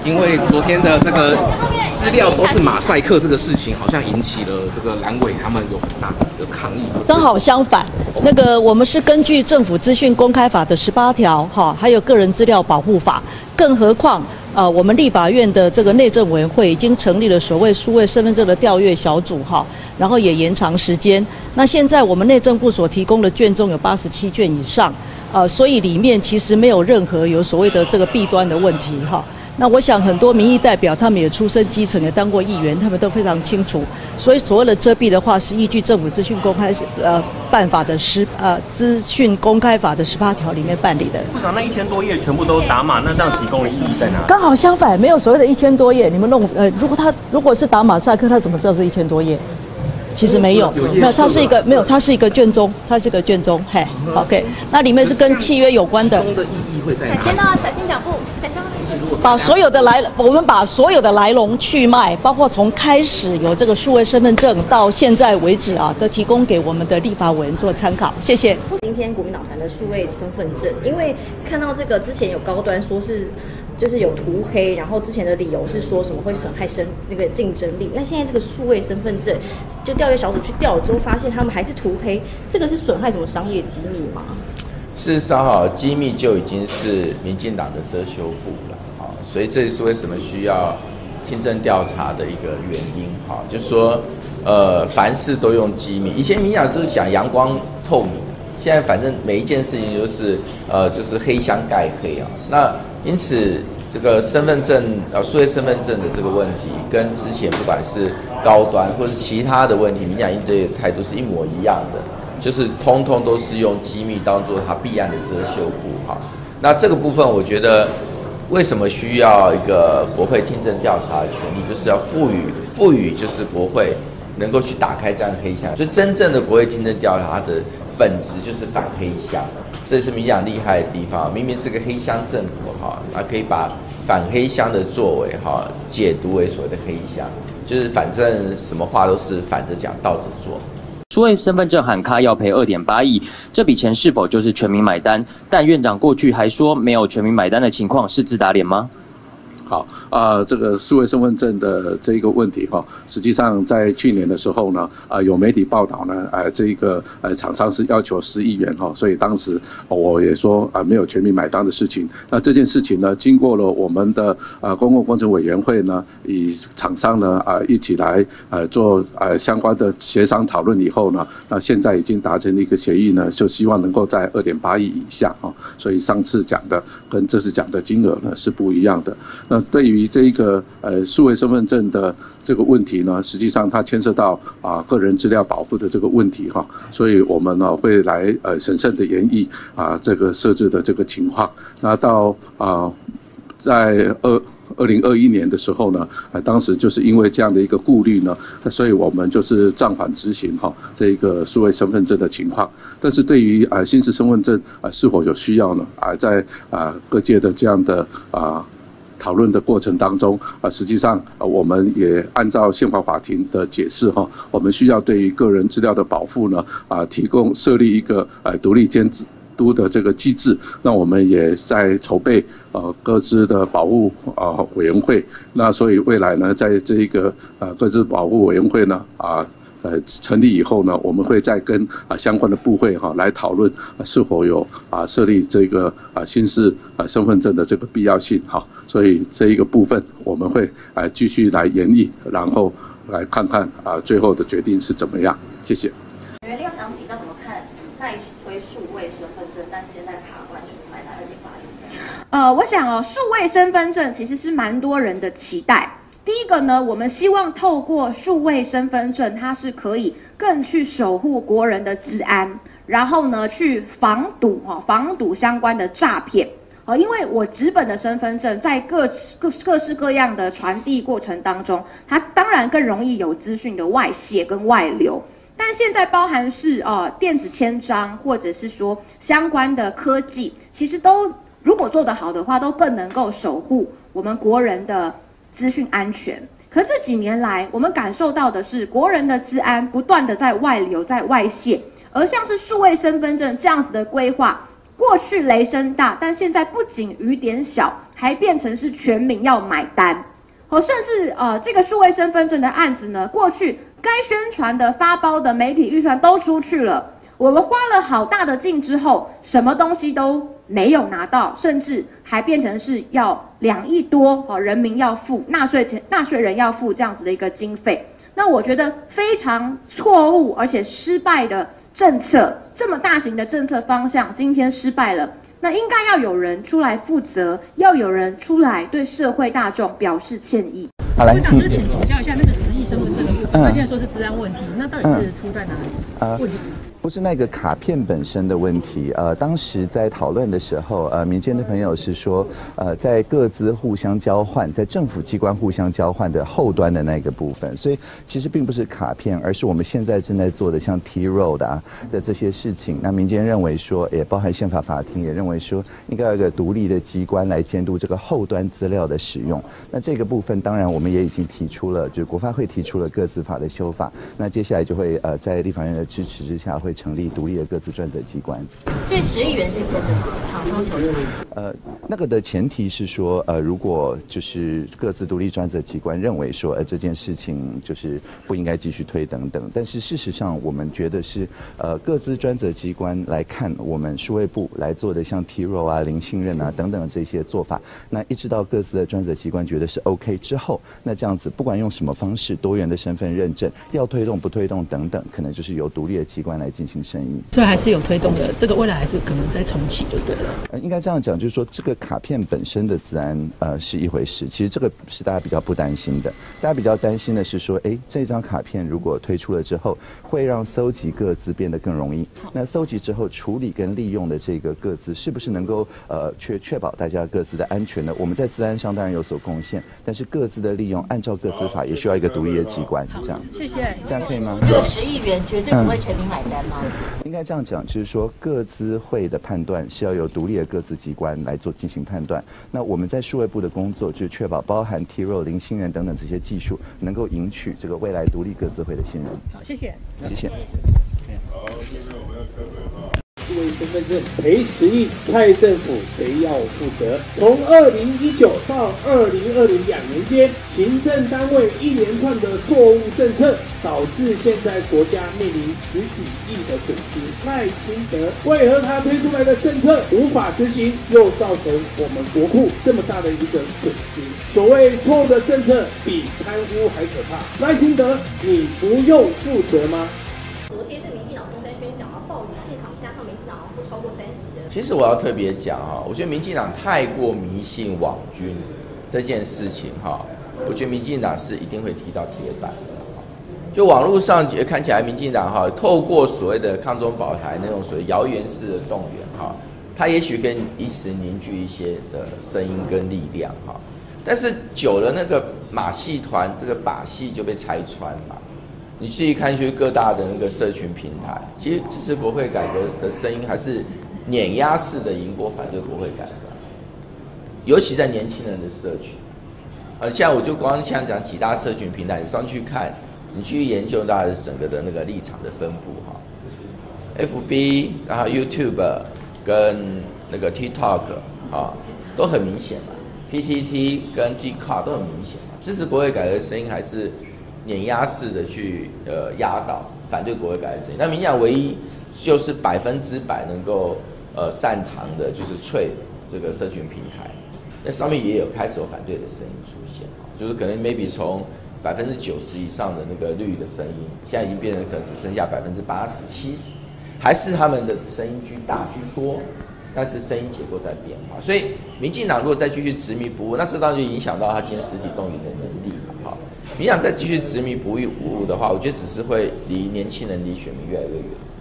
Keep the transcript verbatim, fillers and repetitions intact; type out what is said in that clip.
因为昨天的那个资料都是马赛克这个事情，好像引起了这个蓝委他们有很大的抗议。 刚好相反，那个我们是根据政府资讯公开法的十八条，哈，还有个人资料保护法，更何况。呃，我们立法院的这个内政委员会已经成立了所谓数位身份证的调阅小组哈，然后也延长时间。那现在我们内政部所提供的卷宗有八十七卷以上，呃，所以里面其实没有任何有所谓的这个弊端的问题哈。那我想很多民意代表他们也出身基层，也当过议员，他们都非常清楚。所以所谓的遮蔽的话，是依据政府资讯公开呃办法的十呃资讯公开法的十八条里面办理的。 部长，那一千多页全部都打码，那这样提供的意义在哪？ 刚好相反，没有所谓的一千多页。你们弄呃，如果他如果是打马赛克，他怎么知道是一千多页？其实没有，没有，它是一个没有，它是一个卷宗，它是一个卷宗，嘿 ，OK， 那里面是跟契约有关的。 的意义会在哪？ 先到小心脚步，小心。 把所有的来，我们把所有的来龙去脉，包括从开始有这个数位身份证到现在为止啊，都提供给我们的立法委员做参考。谢谢。 今天国民党团的数位身份证，因为看到这个之前有高端说是。就是有涂黑，然后之前的理由是说什么会损害生那个竞争力。那现在这个数位身份证，就调阅小组去调了之后，发现他们还是涂黑，这个是损害什么商业机密吗？ 事实上，哈，机密就已经是民进党的遮羞布了，好，所以这也是为什么需要听证调查的一个原因，哈，就是说，呃，凡事都用机密，以前民进党都是讲阳光透明，现在反正每一件事情就是，呃，就是黑箱盖黑啊，那。因此，这个身份证呃，数位身份证的这个问题，跟之前不管是高端或者其他的问题，民进党应对的态度是一模一样的，就是通通都是用机密当做它弊案的遮羞布哈。那这个部分，我觉得为什么需要一个国会听证调查的权利，就是要赋予赋予就是国会能够去打开这样的黑箱，所以真正的国会听证调查，它的本质就是反黑箱。这是民进党厉害的地方，明明是个黑箱政府哈，啊可以把反黑箱的作为哈解读为所谓的黑箱，就是反正什么话都是反着讲倒着做。 数位身份证喊卡要赔 二点八亿，这笔钱是否就是全民买单？但院长过去还说没有全民买单的情况，是自打脸吗？ 好啊、呃，这个数位身份证的这一个问题哈，实际上在去年的时候呢，啊、呃、有媒体报道呢，呃这个呃厂商是要求十亿元哈，所以当时我也说啊、呃、没有全民买单的事情。那这件事情呢，经过了我们的啊、呃、公共工程委员会呢，与厂商呢啊、呃、一起来呃做呃相关的协商讨论以后呢，那现在已经达成了一个协议呢，就希望能够在 二点八亿以下啊，所以上次讲的跟这次讲的金额呢是不一样的。那对于这一个呃数位身份证的这个问题呢，实际上它牵涉到啊个人资料保护的这个问题哈，所以我们呢会来呃审慎的研议啊这个设置的这个情况。那到啊在二二零二一年的时候呢，呃当时就是因为这样的一个顾虑呢，所以我们就是暂缓执行哈这个数位身份证的情况。但是对于啊新式身份证啊是否有需要呢？啊在啊各界的这样的啊。讨论的过程当中，啊，实际上，啊，我们也按照宪法法庭的解释哈，我们需要对于个人资料的保护呢，啊，提供设立一个呃独立监督的这个机制。那我们也在筹备呃各自的保护啊委员会。那所以未来呢，在这一个呃各自保护委员会呢，啊。呃，成立以后呢，我们会再跟啊相关的部会哈来讨论啊是否有啊设立这个啊新式啊身份证的这个必要性哈，所以这一个部分我们会啊继续来研议，然后来看看啊最后的决定是怎么样。谢谢。 委员，想请教怎么看再推数位身份证，但现在卡关全民买单 二点八亿？ 呃，我想哦，数位身份证其实是蛮多人的期待。第一个呢，我们希望透过数位身份证，它是可以更去守护国人的资安，然后呢，去防堵哈、哦、防堵相关的诈骗。呃，因为我纸本的身份证在各各各式各样的传递过程当中，它当然更容易有资讯的外泄跟外流。但现在包含是呃电子签章，或者是说相关的科技，其实都如果做得好的话，都更能够守护我们国人的资讯安全。可这几年来，我们感受到的是国人的资安不断的在外流、在外泄，而像是数位身份证这样子的规划， 过去雷声大，但现在不仅雨点小，还变成是全民要买单。哦，甚至呃，这个数位身份证的案子呢，过去该宣传的、发包的媒体预算都出去了，我们花了好大的劲之后，什么东西都没有拿到，甚至还变成是要两亿多哦，人民要付纳税钱，纳税人要付这样子的一个经费。那我觉得非常错误而且失败的政策，这么大型的政策方向，今天失败了。那应该要有人出来负责，要有人出来对社会大众表示歉意。 好，来，队长就是请请教一下那个十亿身份证的部分，他现在说是治安问题，那到底是出在哪里？呃，问题？ 不是那个卡片本身的问题，呃，当时在讨论的时候，呃，民间的朋友是说，呃，在各自互相交换，在政府机关互相交换的后端的那个部分，所以其实并不是卡片，而是我们现在正在做的像 T-Roll 的啊的这些事情。那民间认为说，也包含宪法法庭也认为说，应该有一个独立的机关来监督这个后端资料的使用。那这个部分，当然我们也已经提出了，就是国发会提出了各自法的修法。那接下来就会呃，在立法院的支持之下，会成立独立的各自专责机关。 所以十亿元是真的吗？厂商求的？ 呃，那个的前提是说，呃，如果就是各自独立专责机关认为说，呃，这件事情就是不应该继续推等等。但是事实上，我们觉得是，呃，各自专责机关来看我们数位部来做的像 T-Roll 啊、零信任啊等等这些做法，那一直到各自的专责机关觉得是 OK 之后，那这样子不管用什么方式，多元的身份认证要推动不推动等等，可能就是由独立的机关来进行审议。 所以还是有推动的，这个未来还是可能再重启就对了。 呃，应该这样讲，就是说这个卡片本身的治安呃是一回事，其实这个是大家比较不担心的。大家比较担心的是说，哎，这张卡片如果推出了之后，会让搜集个资变得更容易。那搜集之后处理跟利用的这个个资，是不是能够呃确确保大家各自的安全呢？我们在治安上当然有所贡献，但是各自的利用，按照个资法也需要一个独立的机关，这样。 谢谢。 这样可以吗？ 这个十亿元绝对不会全民买单吗？ 嗯、应该这样讲，就是说个资会的判断是要由独立的各自机关来做进行判断。那我们在数位部的工作就是确保包含 T-Roll、零信任等等这些技术，能够赢取这个未来独立各自会的信任。 好，谢谢。 谢谢。 好，现在我们要开会哈。数位身份证赔十亿，蔡政府谁要负责？从二零一九到二零二零两年间，行政单位一连串的错误政策，导致现在国家面临十几亿的损失。赖清德为何他推出来的政策无法执行，又造成我们国库这么大的一个损失？所谓错误的政策比贪污还可怕。赖清德，你不用负责吗？ 昨天是民进党松山宣讲，然后暴雨现场加上民进党不超过三十人。 其实我要特别讲哈，我觉得民进党太过迷信网军这件事情哈，我觉得民进党是一定会踢到铁板的。就网络上也看起来，民进党哈透过所谓的抗中保台那种所谓谣言式的动员哈，他也许可以一时凝聚一些的声音跟力量哈，但是久了那个马戏团这个把戏就被拆穿嘛。你去看去各大的那个社群平台，其实支持国会改革的声音还是碾压式的赢过反对国会改革，尤其在年轻人的社群。呃，现在我就光像讲几大社群平台，你上去看，你去研究大家整个的那个立场的分布哈 ，F B， 然后 YouTube 跟那个 TikTok 啊，都很明显嘛 ，P T T 跟 TikTok 都很明显嘛，支持国会改革的声音还是碾压式的去呃压倒反对国会改革声音。那民进党唯一就是百分之百能够呃擅长的就是脆这个社群平台，那上面也有开始有反对的声音出现，就是可能 maybe 从百分之九十以上的那个绿的声音，现在已经变成可能只剩下百分之八十、七十，还是他们的声音居大居多。但是声音结构在变化，所以民进党如果再继续执迷不悟，那这当然就影响到他今天实体动员的能力嘛。哈，民进党再继续执迷不悟的话，我觉得只是会离年轻人、离选民越来越远。